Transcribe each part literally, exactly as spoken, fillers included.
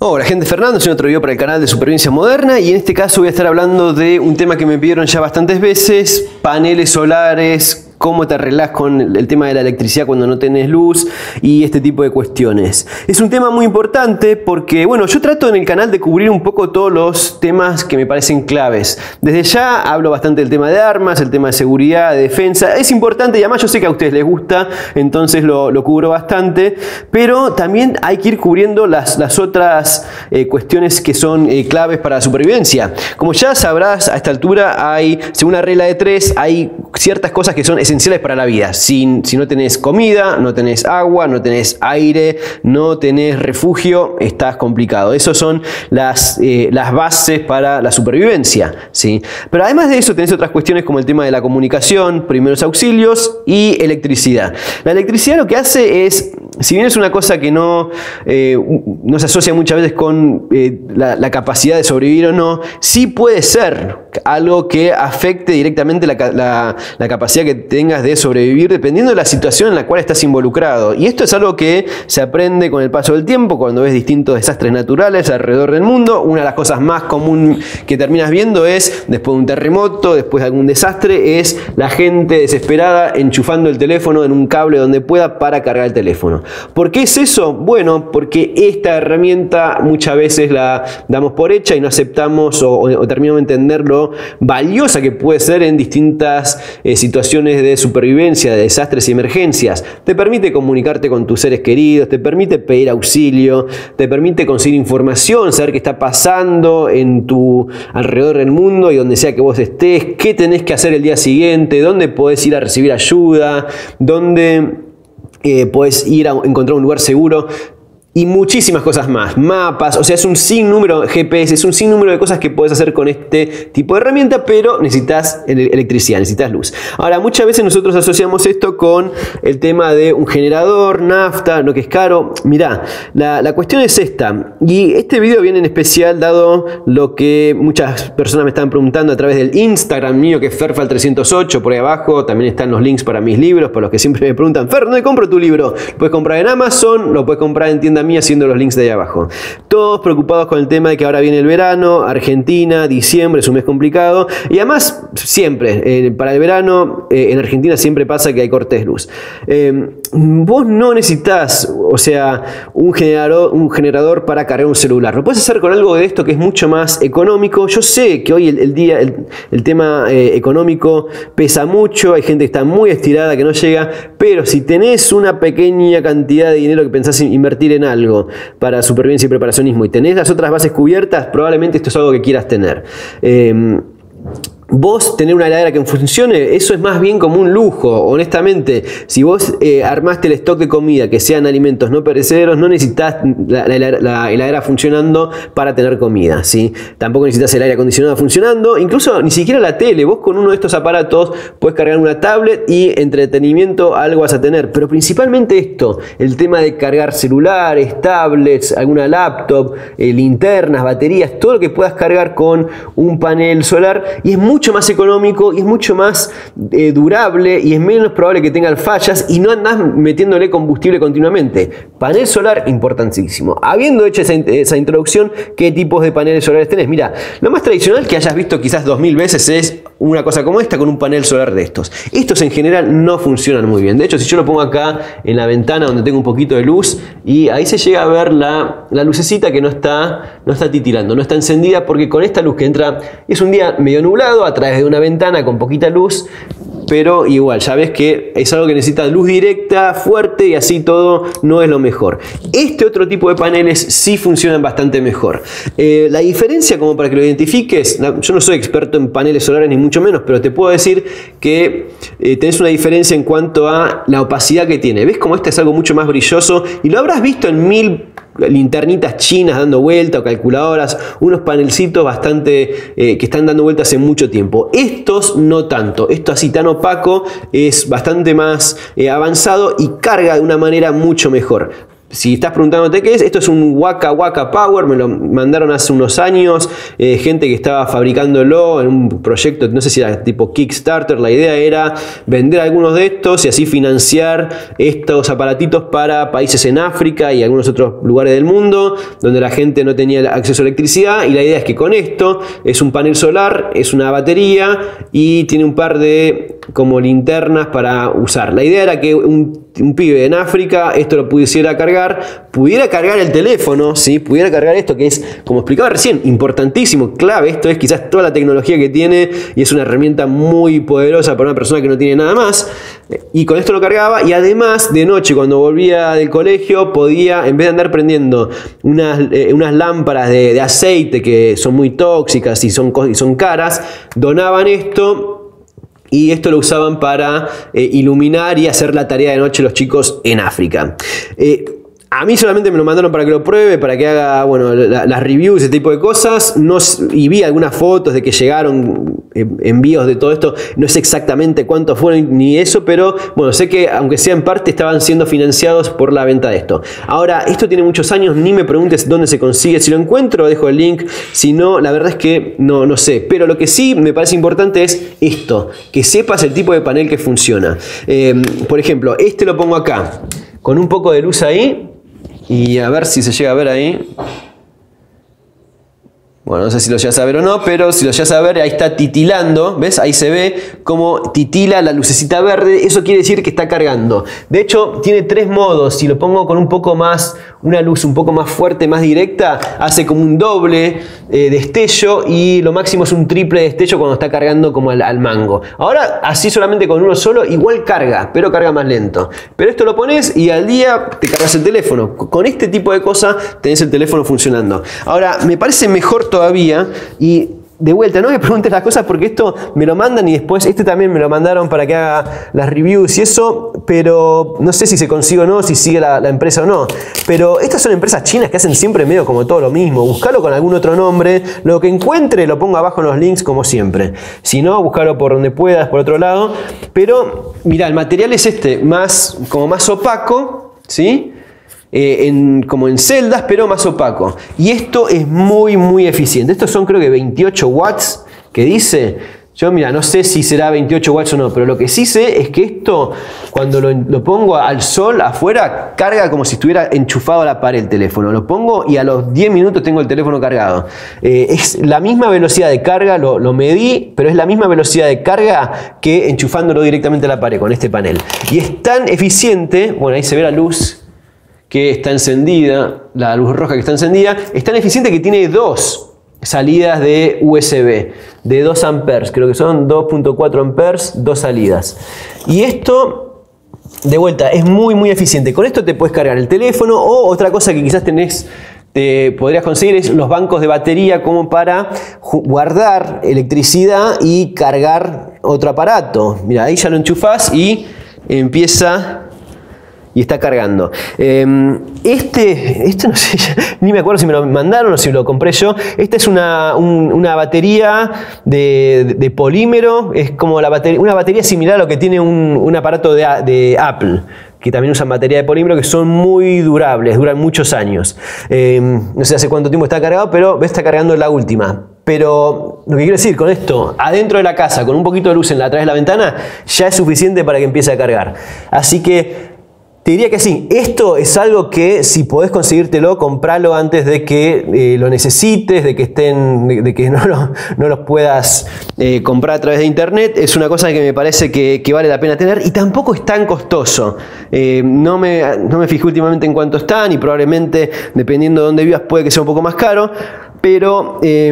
Hola gente, Fernando, soy en otro video para el canal de Supervivencia Moderna y en este caso voy a estar hablando de un tema que me pidieron ya bastantes veces: paneles solares, cómo te arreglás con el tema de la electricidad cuando no tenés luz y este tipo de cuestiones. Es un tema muy importante porque, bueno, yo trato en el canal de cubrir un poco todos los temas que me parecen claves. Desde ya hablo bastante del tema de armas, el tema de seguridad, de defensa. Es importante y además yo sé que a ustedes les gusta, entonces lo, lo cubro bastante, pero también hay que ir cubriendo las, las otras eh, cuestiones que son eh, claves para la supervivencia. Como ya sabrás, a esta altura hay, según la regla de tres, hay ciertas cosas que son esenciales para la vida. Si, si no tenés comida, no tenés agua, no tenés aire, no tenés refugio, estás complicado. Esas son las, eh, las bases para la supervivencia, ¿sí? Pero además de eso tenés otras cuestiones como el tema de la comunicación, primeros auxilios y electricidad. La electricidad lo que hace es, si bien es una cosa que no, eh, no se asocia muchas veces con eh, la, la capacidad de sobrevivir o no, sí puede ser algo que afecte directamente la, la, la capacidad que tengas de sobrevivir dependiendo de la situación en la cual estás involucrado. Y esto es algo que se aprende con el paso del tiempo cuando ves distintos desastres naturales alrededor del mundo. Una de las cosas más comunes que terminas viendo es, después de un terremoto, después de algún desastre, es la gente desesperada enchufando el teléfono en un cable donde pueda para cargar el teléfono. ¿Por qué es eso? Bueno, porque esta herramienta muchas veces la damos por hecha y no aceptamos o, o, o terminamos de entender lo valiosa que puede ser en distintas eh, situaciones de supervivencia, de desastres y emergencias. Te permite comunicarte con tus seres queridos, te permite pedir auxilio, te permite conseguir información, saber qué está pasando en tu alrededor del mundo y donde sea que vos estés, qué tenés que hacer el día siguiente, dónde podés ir a recibir ayuda, dónde eh, podés ir a encontrar un lugar seguro. Y muchísimas cosas más, mapas, o sea, es un sinnúmero de G P S, es un sinnúmero de cosas que puedes hacer con este tipo de herramienta, pero necesitas electricidad, necesitas luz. Ahora, muchas veces nosotros asociamos esto con el tema de un generador, nafta, lo que es caro. Mirá, la, la cuestión es esta, y este video viene en especial dado lo que muchas personas me están preguntando a través del Instagram mío, que es Ferfal trescientos ocho, por ahí abajo también están los links para mis libros, para los que siempre me preguntan: Fer, ¿dónde compro tu libro? Lo puedes comprar en Amazon, lo puedes comprar en tienda mía haciendo los links de ahí abajo. Todos preocupados con el tema de que ahora viene el verano, Argentina, diciembre es un mes complicado y además siempre, eh, para el verano eh, en Argentina siempre pasa que hay cortes de luz. Eh, vos no necesitas, o sea, un generador, un generador para cargar un celular. Lo puedes hacer con algo de esto que es mucho más económico. Yo sé que hoy el, el día, el, el tema eh, económico pesa mucho, hay gente que está muy estirada que no llega, pero si tenés una pequeña cantidad de dinero que pensás invertir en algo para supervivencia y preparacionismo y tenés las otras bases cubiertas, probablemente esto es algo que quieras tener. Eh, Vos tener una heladera que funcione, eso es más bien como un lujo, honestamente. Si vos eh, armaste el stock de comida que sean alimentos no perecederos, no necesitas la, la, la heladera funcionando para tener comida, ¿sí? Tampoco necesitas el aire acondicionado funcionando, incluso ni siquiera la tele. Vos con uno de estos aparatos puedes cargar una tablet y entretenimiento algo vas a tener. Pero principalmente esto, el tema de cargar celulares, tablets, alguna laptop, eh, linternas, baterías, todo lo que puedas cargar con un panel solar, y es muy mucho más económico y es mucho más eh, durable y es menos probable que tengan fallas y no andás metiéndole combustible continuamente. Panel solar, importantísimo. Habiendo hecho esa, esa introducción, ¿qué tipos de paneles solares tenés? Mira, lo más tradicional que hayas visto quizás dos mil veces es una cosa como esta con un panel solar de estos. Estos en general no funcionan muy bien. De hecho, si yo lo pongo acá en la ventana donde tengo un poquito de luz, y ahí se llega a ver la, la lucecita que no está, no está titilando, no está encendida, porque con esta luz que entra, es un día medio nublado, a través de una ventana con poquita luz, pero igual, ya ves que es algo que necesita luz directa, fuerte, y así todo no es lo mejor. Este otro tipo de paneles sí funcionan bastante mejor. Eh, la diferencia, como para que lo identifiques, yo no soy experto en paneles solares ni mucho menos, pero te puedo decir que eh, tenés una diferencia en cuanto a la opacidad que tiene. ¿Ves cómo este es algo mucho más brilloso? Y lo habrás visto en mil linternitas chinas dando vuelta o calculadoras, unos panelcitos bastante eh, que están dando vueltas hace mucho tiempo. Estos no tanto, esto así tan opaco es bastante más eh, avanzado y carga de una manera mucho mejor. Si estás preguntándote qué es, esto es un Waka Waka Power, me lo mandaron hace unos años, eh, gente que estaba fabricándolo en un proyecto, no sé si era tipo Kickstarter. La idea era vender algunos de estos y así financiar estos aparatitos para países en África y algunos otros lugares del mundo donde la gente no tenía acceso a electricidad, y la idea es que con esto es un panel solar, es una batería y tiene un par de como linternas para usar. La idea era que un, un pibe en África esto lo pudiera cargar, pudiera cargar el teléfono, ¿sí? Pudiera cargar esto, que es, como explicaba recién, importantísimo, clave. Esto es quizás toda la tecnología que tiene y es una herramienta muy poderosa para una persona que no tiene nada más. Y con esto lo cargaba, y además de noche cuando volvía del colegio podía, en vez de andar prendiendo unas, eh, unas lámparas de, de aceite que son muy tóxicas y son, y son caras, donaban esto. Y esto lo usaban para eh, iluminar y hacer la tarea de noche los chicos en África. Eh, A mí solamente me lo mandaron para que lo pruebe, para que haga, bueno, la, las reviews, ese tipo de cosas. No, y vi algunas fotos de que llegaron envíos de todo esto. No sé exactamente cuántos fueron ni eso, pero bueno, sé que aunque sea en parte estaban siendo financiados por la venta de esto. Ahora, esto tiene muchos años, ni me preguntes dónde se consigue. Si lo encuentro, dejo el link. Si no, la verdad es que no, no sé. Pero lo que sí me parece importante es esto, que sepas el tipo de panel que funciona. Eh, por ejemplo, este lo pongo acá, con un poco de luz ahí. Y a ver si se llega a ver ahí. Bueno, no sé si lo llegas a ver o no, pero si lo llegas a ver, ahí está titilando. ¿Ves? Ahí se ve cómo titila la lucecita verde. Eso quiere decir que está cargando. De hecho, tiene tres modos. Si lo pongo con un poco más, una luz un poco más fuerte, más directa, hace como un doble eh, destello, y lo máximo es un triple destello cuando está cargando como al, al mango. Ahora, así solamente con uno solo, igual carga, pero carga más lento. Pero esto lo pones y al día te cargas el teléfono. Con este tipo de cosas tenés el teléfono funcionando. Ahora, me parece mejor todavía, y de vuelta, no me preguntes las cosas porque esto me lo mandan y después este también me lo mandaron para que haga las reviews y eso, pero no sé si se consigue o no, si sigue la, la empresa o no. Pero estas son empresas chinas que hacen siempre medio como todo lo mismo. Buscalo con algún otro nombre, lo que encuentre lo pongo abajo en los links como siempre. Si no, buscalo por donde puedas, por otro lado. Pero mira, el material es este, más, como más opaco, ¿sí? Eh, en, como en celdas, pero más opaco. Y esto es muy muy eficiente. Estos son creo que veintiocho watts que dice. Yo mira, no sé si será veintiocho watts o no, pero lo que sí sé es que esto, cuando lo, lo pongo al sol afuera, carga como si estuviera enchufado a la pared el teléfono. Lo pongo y a los diez minutos tengo el teléfono cargado. Eh, es la misma velocidad de carga, lo, lo medí, pero es la misma velocidad de carga que enchufándolo directamente a la pared con este panel. Y es tan eficiente, bueno, ahí se ve la luz que está encendida, la luz roja que está encendida, es tan eficiente que tiene dos salidas de U S B, de dos amperes, creo que son dos punto cuatro amperes, dos salidas. Y esto, de vuelta, es muy muy eficiente. Con esto te puedes cargar el teléfono, o otra cosa que quizás tenés, te podrías conseguir, es los bancos de batería como para guardar electricidad y cargar otro aparato. Mira, ahí ya lo enchufás y empieza... y está cargando. Este, este no sé, ni me acuerdo si me lo mandaron o si lo compré yo. Esta es una, un, una batería de, de, de polímero. Es como la batería, una batería similar a lo que tiene un, un aparato de, de Apple, que también usan batería de polímero, que son muy durables, duran muchos años. Eh, no sé hace cuánto tiempo está cargado, pero está cargando la última. Pero lo que quiero decir con esto, adentro de la casa, con un poquito de luz en la, a través de la ventana, ya es suficiente para que empiece a cargar. Así que te diría que sí, esto es algo que si podés conseguírtelo, compralo antes de que eh, lo necesites, de que estén, de, de que no, lo, no los puedas eh, comprar a través de internet. Es una cosa que me parece que, que vale la pena tener, y tampoco es tan costoso. Eh, no, me, no me fijé últimamente en cuánto están, y probablemente dependiendo de dónde vivas puede que sea un poco más caro, pero... Eh,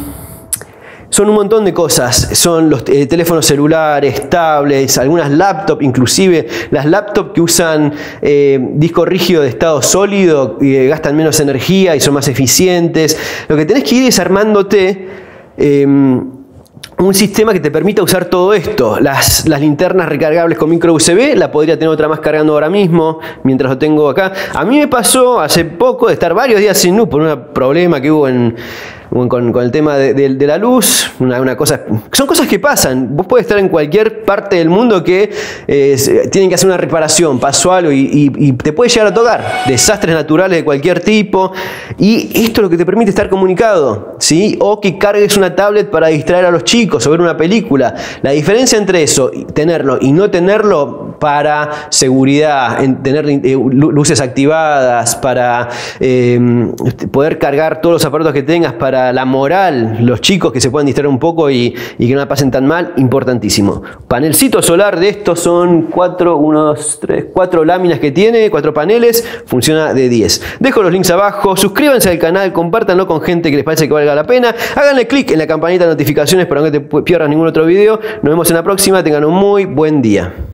son un montón de cosas, son los eh, teléfonos celulares, tablets, algunas laptops, inclusive las laptops que usan eh, disco rígido de estado sólido, y eh, gastan menos energía y son más eficientes. Lo que tenés que ir es armándote eh, un sistema que te permita usar todo esto. Las, las linternas recargables con micro U S B, la podría tener otra más cargando ahora mismo, mientras lo tengo acá. A mí me pasó hace poco de estar varios días sin luz por un problema que hubo en... con, con el tema de, de, de la luz, una, una cosa, son cosas que pasan. Vos podés estar en cualquier parte del mundo que eh, tienen que hacer una reparación, pasó algo y, y, y te puede llegar a tocar. Desastres naturales de cualquier tipo. Y esto es lo que te permite estar comunicado, ¿sí? O que cargues una tablet para distraer a los chicos o ver una película. La diferencia entre eso, tenerlo y no tenerlo, para seguridad, en tener eh, luces activadas, para eh, poder cargar todos los aparatos que tengas, para la moral, los chicos que se puedan distraer un poco y, y que no la pasen tan mal, importantísimo. Panelcito solar de estos son cuatro, uno, dos, tres, cuatro láminas que tiene, cuatro paneles, funciona de diez. Dejo los links abajo, suscríbanse al canal, compártanlo con gente que les parece que valga la pena, háganle clic en la campanita de notificaciones para que no te pierdas ningún otro video. Nos vemos en la próxima, tengan un muy buen día.